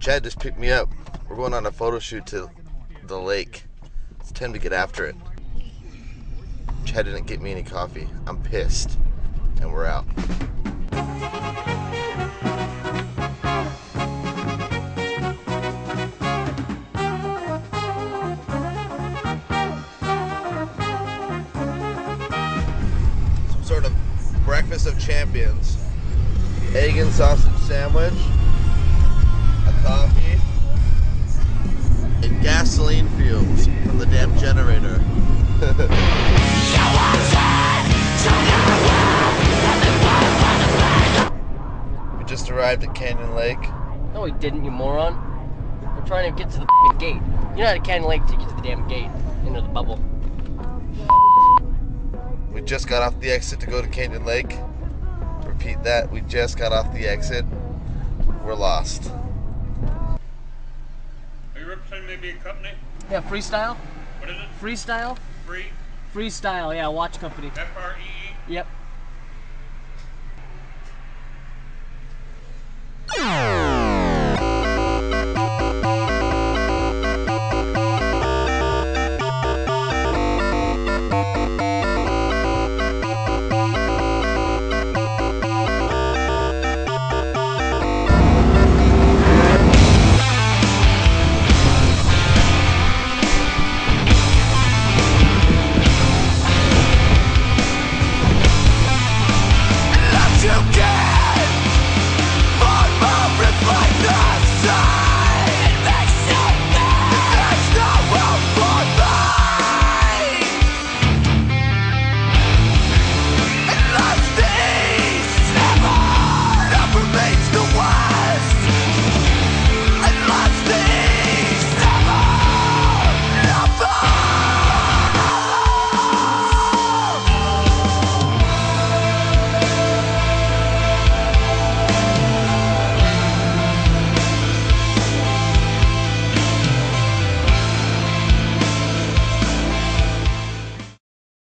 Chad just picked me up. We're going on a photo shoot to the lake. It's time to get after it. Chad didn't get me any coffee. I'm pissed. And we're out. Some sort of breakfast of champions. Egg and sausage sandwich, a coffee, and gasoline fumes from the damn generator. We just arrived at Canyon Lake. No, we didn't, you moron. We're trying to get to the f***ing gate. You're not at Canyon Lake to get to the damn gate, into the bubble. We just got off the exit to go to Canyon Lake. Repeat that, we just got off the exit. We're lost. Are you representing maybe a company? Yeah, Freestyle. What is it? Freestyle. Free? Freestyle, yeah, watch company. F-R-E-E? Yep.